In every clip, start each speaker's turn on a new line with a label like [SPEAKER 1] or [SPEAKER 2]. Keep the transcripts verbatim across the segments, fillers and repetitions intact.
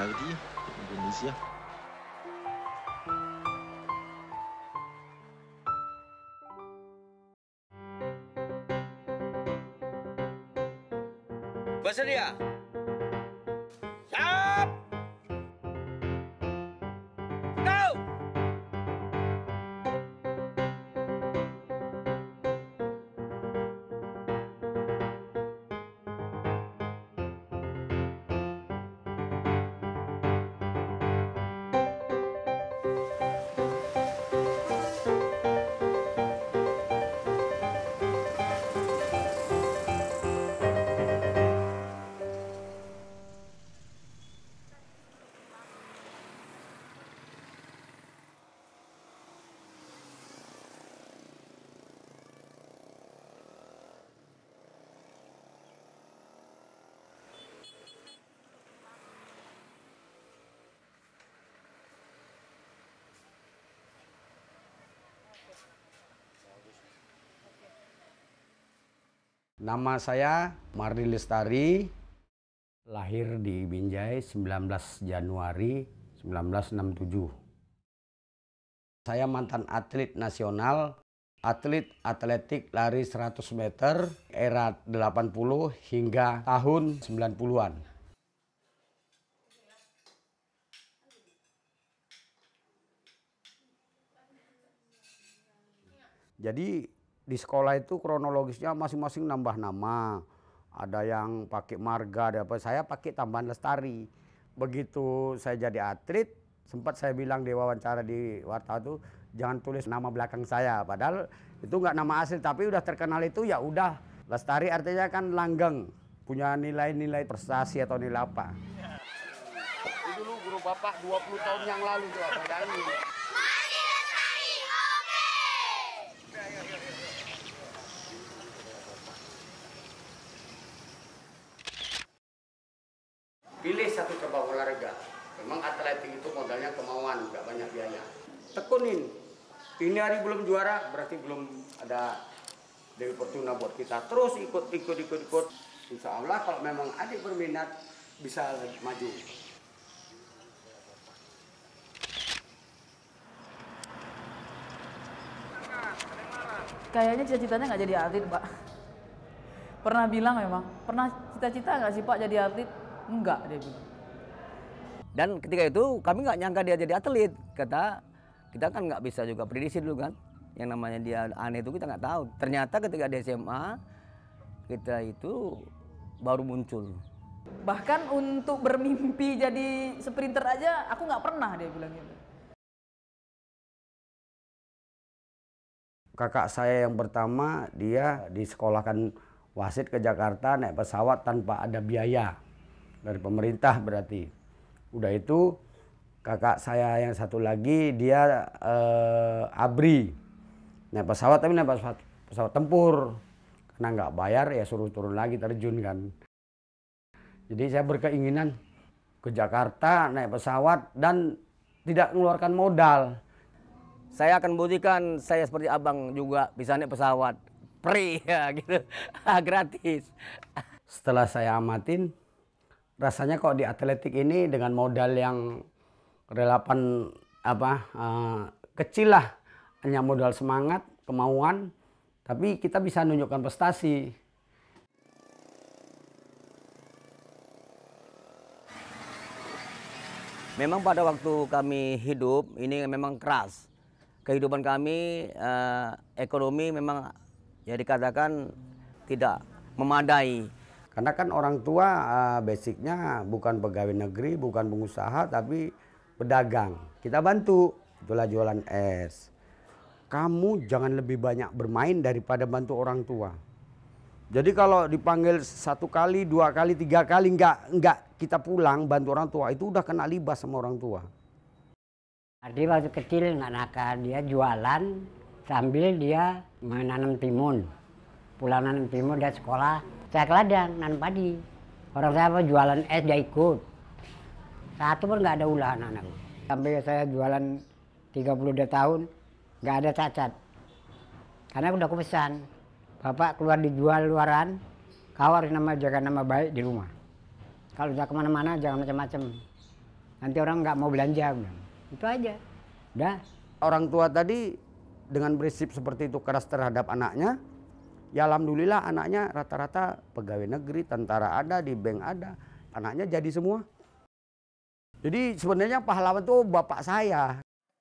[SPEAKER 1] Sunardi, Indonesia.
[SPEAKER 2] Bersedia? Siap! Go!
[SPEAKER 3] Nama saya Mardi Lestari, lahir di Binjai sembilan belas Januari seribu sembilan ratus enam puluh tujuh. Saya mantan atlet nasional, atlet atletik lari seratus meter era delapan puluh hingga tahun sembilan puluhan. Jadi di sekolah itu kronologisnya masing-masing nambah nama. Ada yang pakai marga, ada apa. Saya pakai tambahan Lestari. Begitu saya jadi atlet, sempat saya bilang di wawancara di wartawan itu, jangan tulis nama belakang saya. Padahal itu nggak nama asli, tapi udah terkenal itu ya udah. Lestari artinya kan langgeng, punya nilai-nilai prestasi atau nilai apa. Itu dulu guru bapak dua puluh tahun yang lalu tuh, bayangin. Pilih satu cabang olahraga. Memang atletik itu modalnya kemauan, nggak banyak biaya. Tekunin. Ini hari belum juara, berarti belum ada Dewi Fortuna buat kita. Terus ikut, ikut, ikut, ikut. Insya Allah kalau memang adik berminat, bisa maju.
[SPEAKER 4] Kayaknya cita-citanya nggak jadi atlet, Pak. Pernah bilang memang, pernah cita-cita nggak sih Pak jadi atlet? Enggak, dia bilang.
[SPEAKER 2] Dan ketika itu kami nggak nyangka dia jadi atlet. Kata kita kan nggak bisa juga prediksi dulu kan. Yang namanya dia aneh itu kita nggak tahu. Ternyata ketika di S M A kita itu baru muncul.
[SPEAKER 4] Bahkan untuk bermimpi jadi sprinter aja aku nggak pernah, dia bilang gitu.
[SPEAKER 3] Kakak saya yang pertama, dia disekolahkan wasit ke Jakarta naik pesawat tanpa ada biaya dari pemerintah berarti. Udah itu kakak saya yang satu lagi dia eh, abri naik pesawat, tapi naik pesawat, pesawat tempur. Karena nggak bayar ya suruh turun lagi terjun kan. Jadi saya berkeinginan ke Jakarta naik pesawat dan tidak mengeluarkan modal.
[SPEAKER 2] Saya akan buktikan saya seperti abang juga bisa naik pesawat. Free ya gitu, gratis.
[SPEAKER 3] Setelah saya amatin, rasanya kok di atletik ini dengan modal yang relapan apa uh, kecil lah, hanya modal semangat, kemauan, tapi kita bisa menunjukkan prestasi.
[SPEAKER 2] Memang pada waktu kami hidup ini memang keras. Kehidupan kami eh, ekonomi memang ya dikatakan tidak memadai.
[SPEAKER 3] Karena kan orang tua uh, basicnya bukan pegawai negeri, bukan pengusaha, tapi pedagang. Kita bantu, itulah jualan es. Kamu jangan lebih banyak bermain daripada bantu orang tua. Jadi kalau dipanggil satu kali, dua kali, tiga kali, enggak, enggak kita pulang bantu orang tua, itu udah kena libas sama orang tua.
[SPEAKER 5] Ardi waktu kecil nggak nakal, dia jualan sambil dia menanam timun. Pulang nanam timun dia sekolah, saya ke ladang nanam padi. Orang saya apa jualan es dia ikut. Satu pun nggak ada ulah anak-anakku. Sampai saya jualan tiga puluh dua tahun nggak ada cacat. Karena udah aku pesan, Bapak keluar dijual luaran, kau harus nama jaga nama baik di rumah. Kalau udah kemana-mana jangan macam-macam. nanti orang nggak mau belanja. Bilang. Itu aja. Udah.
[SPEAKER 3] Orang tua tadi dengan prinsip seperti itu keras terhadap anaknya, ya alhamdulillah anaknya rata-rata pegawai negeri, tentara ada, di bank ada, anaknya jadi semua. Jadi sebenarnya pahlawan itu bapak saya.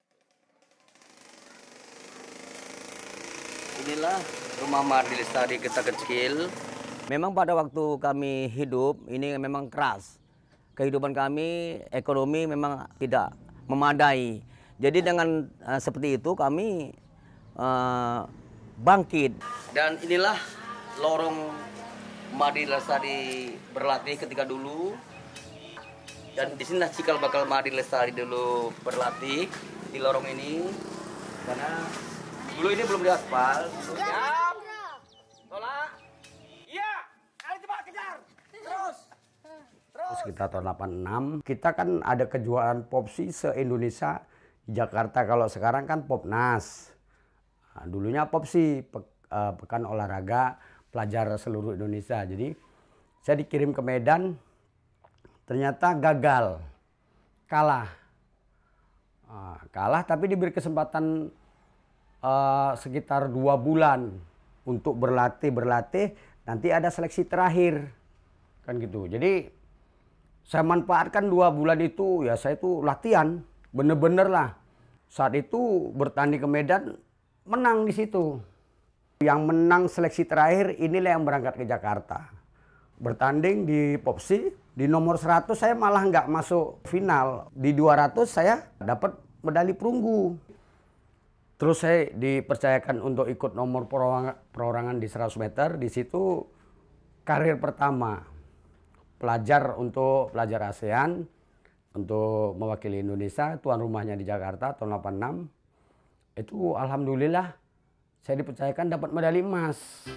[SPEAKER 2] Inilah rumah Mardi Lestari kita kecil. Memang pada waktu kami hidup ini memang keras. Kehidupan kami, ekonomi memang tidak memadai. Jadi dengan uh, seperti itu kami uh, bangkit. Dan inilah lorong Mardi Lestari berlatih ketika dulu. Dan di sini cikal bakal Mardi Lestari dulu berlatih di lorong ini. Karena dulu ini belum diaspal. Siap. Tolak. Iya. Kali cepat kejar. Terus.
[SPEAKER 3] Terus kita tahun delapan puluh enam, kita kan ada kejuaraan Popsi se-Indonesia di Jakarta. Kalau sekarang kan Popnas. Nah, dulunya Popsi, pe, uh, Pekan Olahraga Pelajar Seluruh Indonesia. Jadi saya dikirim ke Medan, ternyata gagal, kalah. Uh, kalah tapi diberi kesempatan uh, sekitar dua bulan untuk berlatih-berlatih. Nanti ada seleksi terakhir. Kan gitu. Jadi saya manfaatkan dua bulan itu, ya saya itu latihan, bener-bener lah. Saat itu bertanding ke Medan, menang di situ. Yang menang seleksi terakhir inilah yang berangkat ke Jakarta. Bertanding di Popsi, di nomor seratus saya malah nggak masuk final. Di dua ratus saya dapat medali perunggu. Terus saya dipercayakan untuk ikut nomor perorangan di seratus meter, di situ karir pertama. Pelajar untuk pelajar ASEAN untuk mewakili Indonesia, tuan rumahnya di Jakarta tahun delapan puluh enam. Itu alhamdulillah saya dipercayakan dapat medali emas.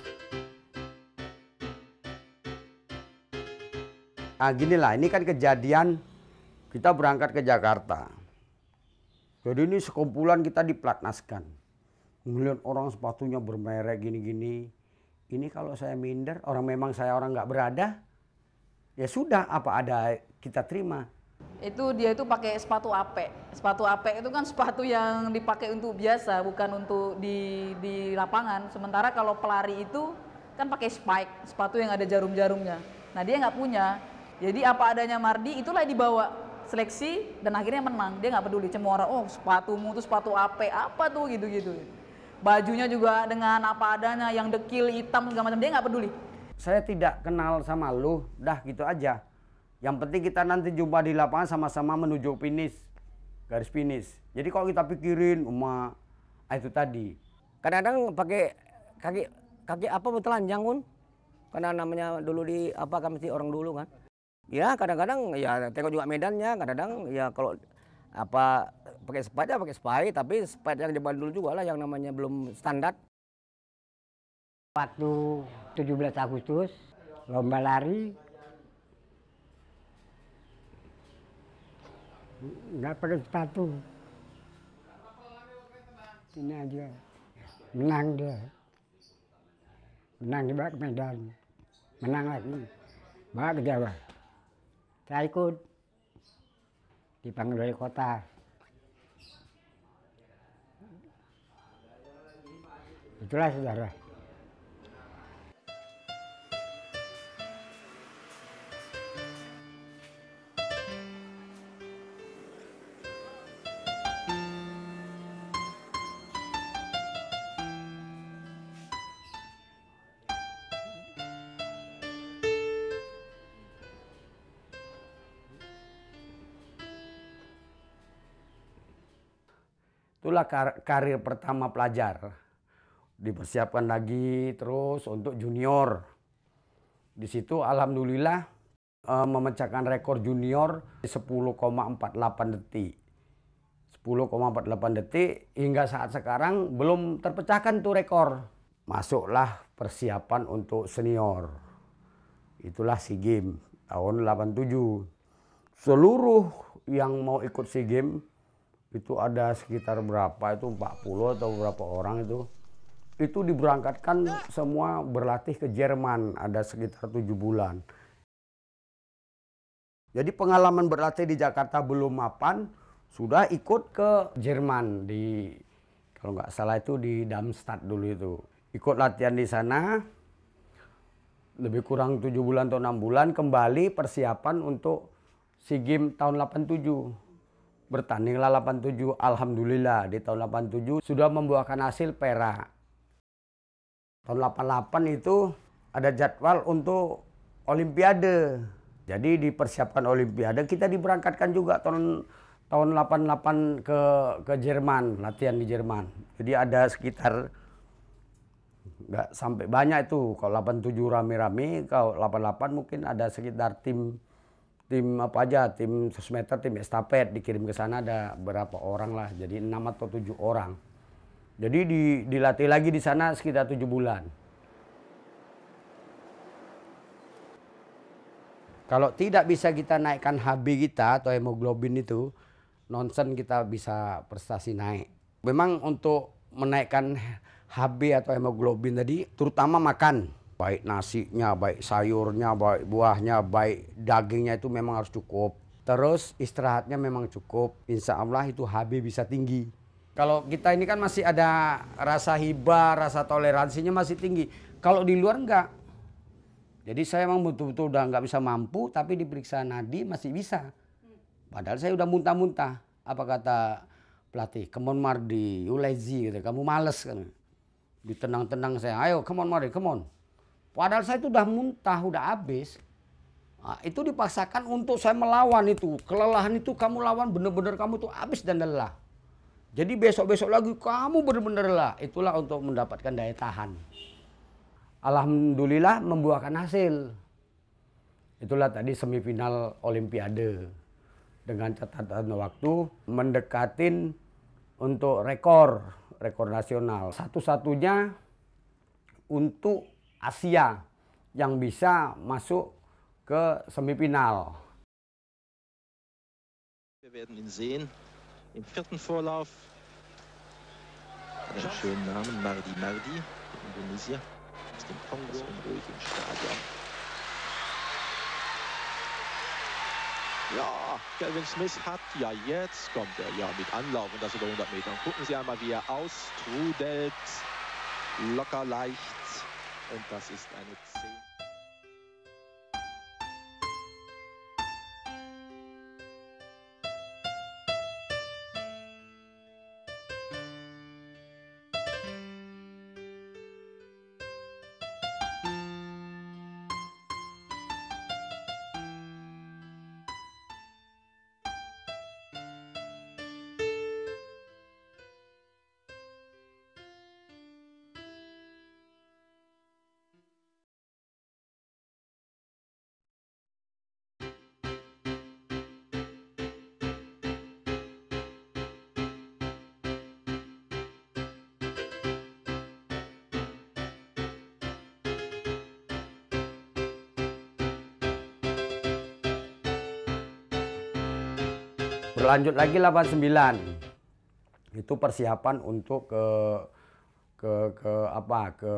[SPEAKER 3] Nah ginilah, ini kan kejadian kita berangkat ke Jakarta. Jadi ini sekumpulan kita diplatnaskan. Melihat orang sepatunya bermerek gini-gini. Ini kalau saya minder, orang memang saya orang nggak berada. Ya sudah, apa ada kita terima.
[SPEAKER 4] Itu dia itu pakai sepatu A P. Sepatu A P itu kan sepatu yang dipakai untuk biasa, bukan untuk di di lapangan. Sementara kalau pelari itu kan pakai spike, sepatu yang ada jarum-jarumnya. Nah dia nggak punya. Jadi apa adanya Mardi itulah yang dibawa seleksi dan akhirnya menang. Dia nggak peduli cemooh, oh sepatumu itu sepatu A P apa tuh gitu-gitu. Bajunya juga dengan apa adanya, yang dekil hitam segala macam, dia nggak peduli.
[SPEAKER 3] Saya tidak kenal sama lu, dah gitu aja. Yang penting kita nanti jumpa di lapangan sama-sama menuju finish, garis finish. Jadi kalau kita pikirin, uma itu tadi.
[SPEAKER 2] Kadang-kadang pakai kaki kaki apa telanjang pun, karena namanya dulu di apa kan mesti orang dulu kan. Ya kadang-kadang ya tengok juga medannya, kadang-kadang ya kalau apa pakai sepatu ya pakai sepatu, tapi sepatu yang zaman dulu juga lah yang namanya belum standar.
[SPEAKER 5] Waktu tujuh belas Agustus, lomba lari, nggak pakai sepatu. Ini aja, menang dia. Menang dibawa ke Medan, menang lagi, bawa ke Jawa. Saya ikut, dipanggil dari kota. Itulah saudara.
[SPEAKER 3] Itulah kar karir pertama pelajar. Dipersiapkan lagi terus untuk junior. Di situ alhamdulillah eh, memecahkan rekor junior sepuluh koma empat delapan detik. sepuluh koma empat delapan detik hingga saat sekarang belum terpecahkan tuh rekor. Masuklah persiapan untuk senior. Itulah SEA Games tahun delapan puluh tujuh. Seluruh yang mau ikut SEA Games itu ada sekitar berapa itu empat puluh atau berapa orang itu. Itu diberangkatkan semua berlatih ke Jerman, ada sekitar tujuh bulan. Jadi pengalaman berlatih di Jakarta belum mapan, sudah ikut ke Jerman di, kalau nggak salah itu di Darmstadt dulu itu. Ikut latihan di sana, lebih kurang tujuh bulan atau enam bulan, kembali persiapan untuk SEA Games tahun delapan tujuh. Bertandinglah delapan tujuh, alhamdulillah di tahun delapan tujuh sudah membuahkan hasil perak. Tahun delapan delapan itu ada jadwal untuk Olimpiade. Jadi dipersiapkan Olimpiade, kita diberangkatkan juga tahun tahun delapan delapan ke ke Jerman, latihan di Jerman. Jadi ada sekitar nggak sampai banyak itu. Kalau delapan tujuh rame-rame, kalau delapan delapan mungkin ada sekitar tim tim apa aja, tim seratus meter, tim estafet dikirim ke sana ada berapa orang lah. Jadi enam atau tujuh orang. Jadi di, dilatih lagi di sana sekitar tujuh bulan. Kalau tidak bisa kita naikkan H B kita atau hemoglobin itu, nonsen kita bisa prestasi naik. Memang untuk menaikkan H B atau hemoglobin tadi, terutama makan. Baik nasinya, baik sayurnya, baik buahnya, baik dagingnya itu memang harus cukup. Terus istirahatnya memang cukup. Insya Allah itu H B bisa tinggi. Kalau kita ini kan masih ada rasa hibah, rasa toleransinya masih tinggi. Kalau di luar enggak. Jadi saya memang betul-betul udah nggak bisa mampu, tapi diperiksa nadi masih bisa. Padahal saya udah muntah-muntah. Apa kata pelatih? Come on Mardi, you lazy, gitu. Kamu males kan. Ditenang-tenang saya, ayo come on Mardi, come on. Padahal saya itu udah muntah, udah habis. Nah, itu dipaksakan untuk saya melawan itu. Kelelahan itu kamu lawan, bener-bener kamu tuh habis dan lelah. Jadi besok-besok lagi kamu bener-bener lelah. Itulah untuk mendapatkan daya tahan. Alhamdulillah membuahkan hasil. Itulah tadi semifinal Olimpiade. Dengan catatan waktu mendekatin untuk rekor, rekor nasional. Satu-satunya untuk Asia yang bisa masuk ke semifinal.
[SPEAKER 1] Wir werden ihn sehen im vierten Vorlauf. Einen schönen Namen, Mardi Mardi, Indonesia. Aus dem Kongo, im ruhigen Stadion. Ja, Kelvin Smith hat, ja jetzt kommt er ja mit Anlauf und das über hundert Metern. Gucken Sie einmal, wie er austrudelt, locker leicht und das ist eine zehn.
[SPEAKER 3] Berlanjut lagi delapan sembilan. Itu persiapan untuk ke ke ke apa? Ke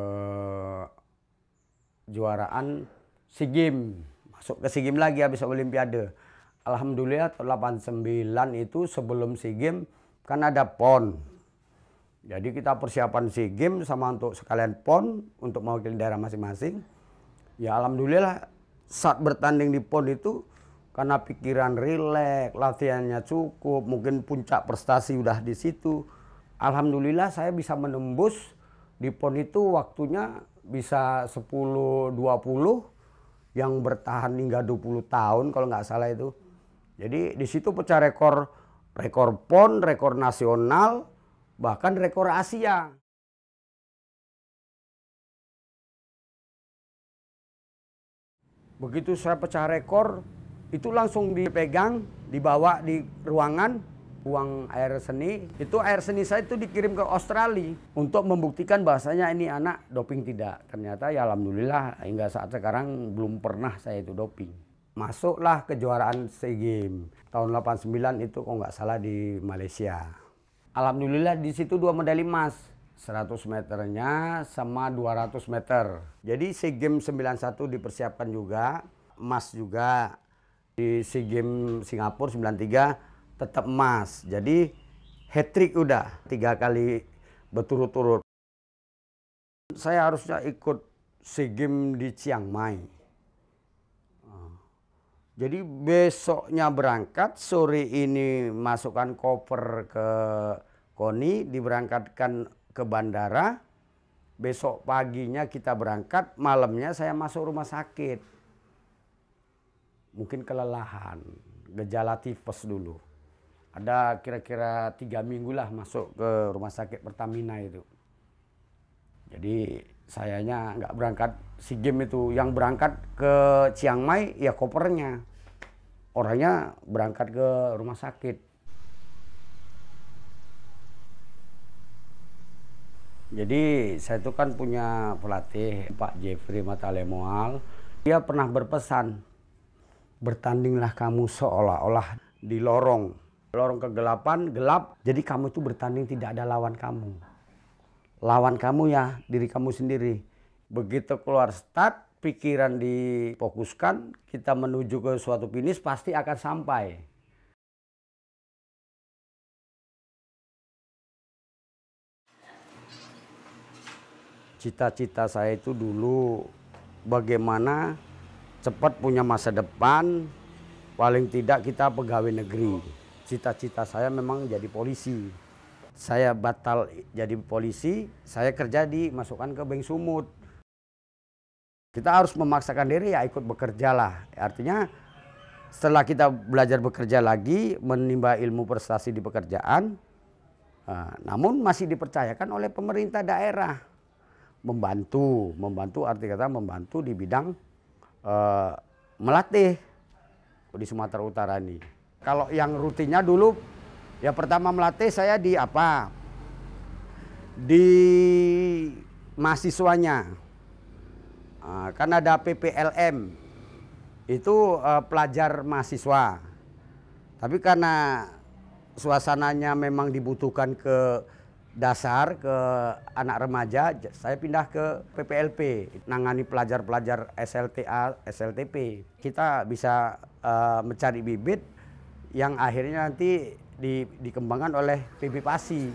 [SPEAKER 3] juaraan SEA Games. Masuk ke SEA Games lagi habis Olimpiade. Alhamdulillah tahun delapan sembilan itu sebelum SEA Games kan ada P O N. Jadi kita persiapan SEA Games sama untuk sekalian P O N untuk mewakili daerah masing-masing. Ya alhamdulillah saat bertanding di P O N itu karena pikiran rileks, latihannya cukup, mungkin puncak prestasi udah di situ. Alhamdulillah saya bisa menembus di P O N itu waktunya bisa sepuluh dua puluh yang bertahan hingga dua puluh tahun kalau nggak salah itu. Jadi di situ pecah rekor rekor P O N, rekor nasional, bahkan rekor Asia. Begitu saya pecah rekor, itu langsung dipegang, dibawa di ruangan, uang air seni. Itu air seni saya itu dikirim ke Australia untuk membuktikan bahasanya ini anak doping tidak. Ternyata ya alhamdulillah hingga saat sekarang belum pernah saya itu doping. Masuklah kejuaraan SEA Games tahun delapan sembilan itu kok nggak salah di Malaysia. Alhamdulillah di situ dua medali emas, seratus meternya sama dua ratus meter. Jadi SEA Games sembilan satu dipersiapkan juga, emas juga. Di SEA Games Singapura sembilan tiga tetap emas. Jadi hat trick udah tiga kali berturut-turut. Saya harusnya ikut SEA Games di Chiang Mai. Jadi besoknya berangkat, sore ini masukkan koper ke Koni, diberangkatkan ke bandara. Besok paginya kita berangkat, malamnya saya masuk rumah sakit. Mungkin kelelahan, gejala tipes dulu. Ada kira-kira tiga minggu lah masuk ke rumah sakit Pertamina itu. Jadi sayanya nggak berangkat SEA Games itu. Yang berangkat ke Chiang Mai ya kopernya. Orangnya berangkat ke rumah sakit. Jadi saya itu kan punya pelatih Pak Jeffrey Matalemoal. Dia pernah berpesan, bertandinglah kamu seolah-olah di lorong. Lorong kegelapan, gelap. Jadi kamu itu bertanding tidak ada lawan kamu. Lawan kamu ya diri kamu sendiri. Begitu keluar start, pikiran difokuskan, kita menuju ke suatu finish pasti akan sampai. Cita-cita saya itu dulu bagaimana cepat punya masa depan, paling tidak kita pegawai negeri. Cita-cita saya memang jadi polisi. Saya batal jadi polisi, saya kerja di masukkan ke Bank Sumut. Kita harus memaksakan diri ya ikut bekerja lah. Artinya setelah kita belajar bekerja lagi, menimba ilmu prestasi di pekerjaan, nah, namun masih dipercayakan oleh pemerintah daerah. Membantu, membantu arti kata membantu di bidang eh, melatih di Sumatera Utara ini. Kalau yang rutinnya dulu, ya pertama melatih saya di apa? Di mahasiswanya. Nah, kan ada P P L M, itu uh, pelajar mahasiswa. Tapi karena suasananya memang dibutuhkan ke dasar, ke anak remaja, saya pindah ke P P L P, nangani pelajar-pelajar S L T A, S L T P. Kita bisa uh, mencari bibit yang akhirnya nanti di, dikembangkan oleh P B Pasi.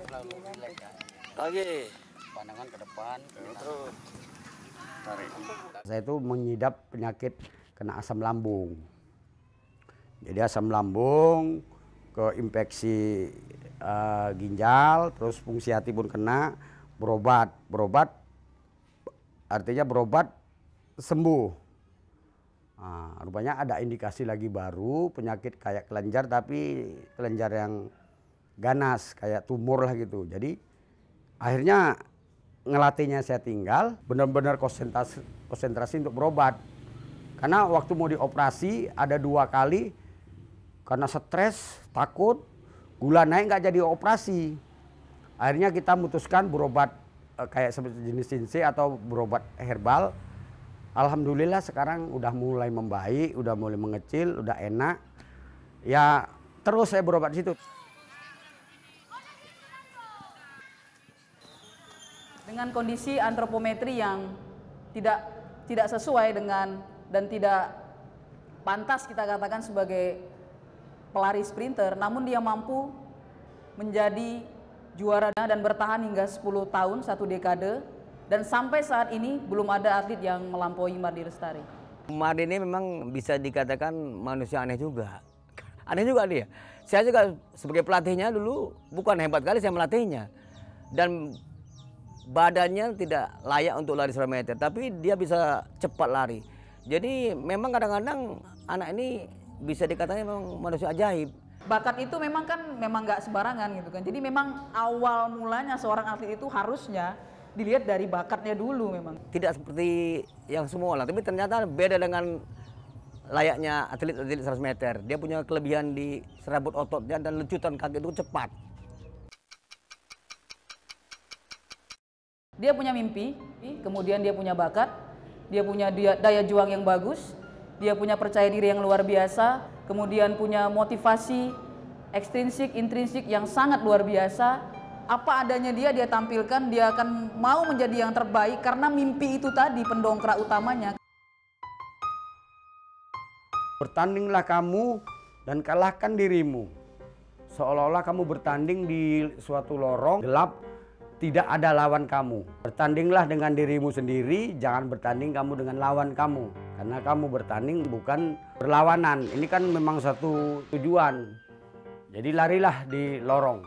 [SPEAKER 2] Oke.
[SPEAKER 3] Pandangan ke depan, terus tarik. Saya itu mengidap penyakit kena asam lambung. Jadi asam lambung, ke infeksi uh, ginjal, terus fungsi hati pun kena, berobat, berobat, artinya berobat sembuh. Nah, rupanya ada indikasi lagi baru, penyakit kayak kelenjar tapi kelenjar yang ganas, kayak tumor lah gitu. Jadi akhirnya ngelatihnya saya tinggal, benar-benar konsentrasi, konsentrasi untuk berobat. Karena waktu mau dioperasi ada dua kali, karena stres, takut, gula naik nggak jadi operasi. Akhirnya kita memutuskan berobat eh, kayak seperti jenis Sinse atau berobat herbal. Alhamdulillah sekarang udah mulai membaik, udah mulai mengecil, udah enak. Ya terus saya berobat di situ.
[SPEAKER 4] Dengan kondisi antropometri yang tidak tidak sesuai dengan dan tidak pantas kita katakan sebagai pelari sprinter, namun dia mampu menjadi juara dan bertahan hingga sepuluh tahun, satu dekade, dan sampai saat ini belum ada atlet yang melampaui Mardi Lestari.
[SPEAKER 2] Mardi ini memang bisa dikatakan manusia aneh juga. Aneh juga dia. Saya juga sebagai pelatihnya dulu bukan hebat kali saya melatihnya. Dan badannya tidak layak untuk lari seratus meter, tapi dia bisa cepat lari. Jadi memang kadang-kadang anak ini bisa dikatakan memang manusia ajaib.
[SPEAKER 4] Bakat itu memang kan memang nggak sembarangan gitu kan. Jadi memang awal mulanya seorang atlet itu harusnya dilihat dari bakatnya dulu memang. Tidak
[SPEAKER 2] seperti yang semua orang, tapi ternyata beda dengan layaknya atlet-atlet seratus meter. Dia punya kelebihan di serabut ototnya dan lecutan kaki itu cepat.
[SPEAKER 4] Dia punya mimpi, kemudian dia punya bakat, dia punya daya juang yang bagus, dia punya percaya diri yang luar biasa, kemudian punya motivasi ekstrinsik, intrinsik yang sangat luar biasa. Apa adanya dia, dia tampilkan, dia akan mau menjadi yang terbaik karena mimpi itu tadi pendongkrak utamanya.
[SPEAKER 3] Bertandinglah kamu dan kalahkan dirimu. Seolah-olah kamu bertanding di suatu lorong gelap, tidak ada lawan kamu. Bertandinglah dengan dirimu sendiri, jangan bertanding kamu dengan lawan kamu. Karena kamu bertanding bukan berlawanan, ini kan memang satu tujuan. Jadi larilah di lorong.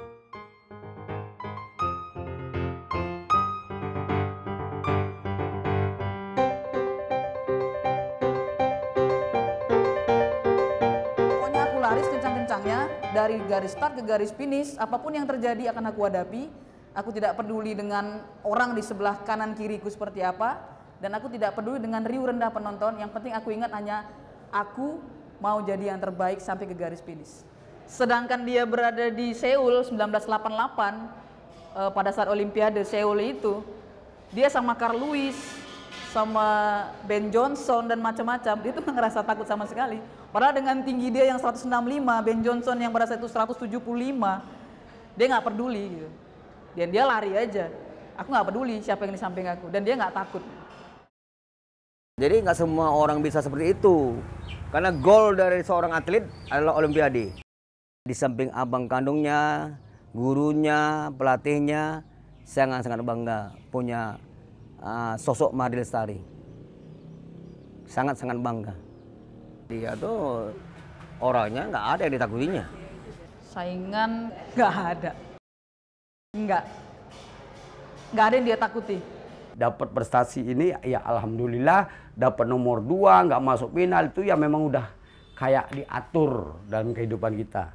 [SPEAKER 4] Pokoknya aku lari sekencang-kencangnya dari garis start ke garis finish, apapun yang terjadi akan aku hadapi. Aku tidak peduli dengan orang di sebelah kanan kiriku seperti apa, dan aku tidak peduli dengan riuh rendah penonton. Yang penting aku ingat hanya aku mau jadi yang terbaik sampai ke garis finish. Sedangkan dia berada di Seoul seribu sembilan ratus delapan puluh delapan eh, pada saat Olimpiade Seoul itu, dia sama Carl Lewis, sama Ben Johnson dan macam-macam, dia tuh nggak ngerasa takut sama sekali. Padahal dengan tinggi dia yang seratus enam puluh lima, Ben Johnson yang pada saat itu seratus tujuh puluh lima, dia nggak peduli gitu. Dan dia lari aja. Aku nggak peduli siapa yang di samping aku, dan dia nggak takut.
[SPEAKER 2] Jadi nggak semua orang bisa seperti itu. Karena goal dari seorang atlet adalah Olimpiade. Di samping abang kandungnya, gurunya, pelatihnya, sangat-sangat bangga punya uh, sosok Mahdi Lestari. Sangat-sangat bangga. Dia tuh orangnya nggak ada yang ditakutinya.
[SPEAKER 4] Saingan nggak ada. Enggak, enggak ada yang dia takuti.
[SPEAKER 3] Dapat prestasi ini ya alhamdulillah, dapat nomor dua, nggak masuk final, itu ya memang udah kayak diatur dalam kehidupan kita.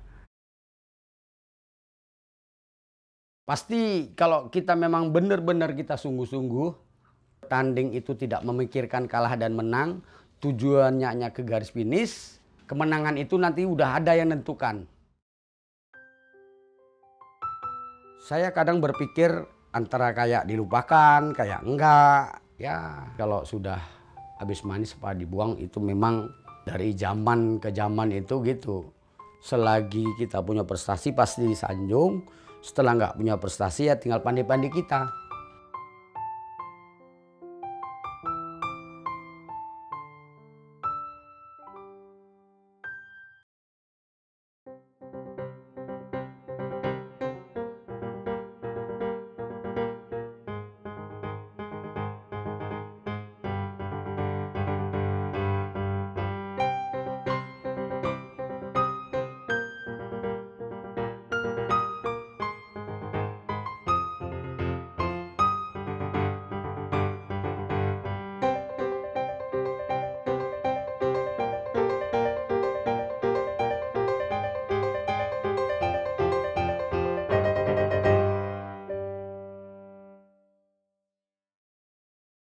[SPEAKER 3] Pasti kalau kita memang benar-benar kita sungguh-sungguh, tanding itu tidak memikirkan kalah dan menang, tujuannya hanya ke garis finish, kemenangan itu nanti udah ada yang nentukan. Saya kadang berpikir antara kayak dilupakan, kayak enggak. Ya kalau sudah habis manis apa dibuang, itu memang dari zaman ke zaman itu gitu. Selagi kita punya prestasi pasti disanjung. Setelah nggak punya prestasi ya tinggal pandai-pandai kita.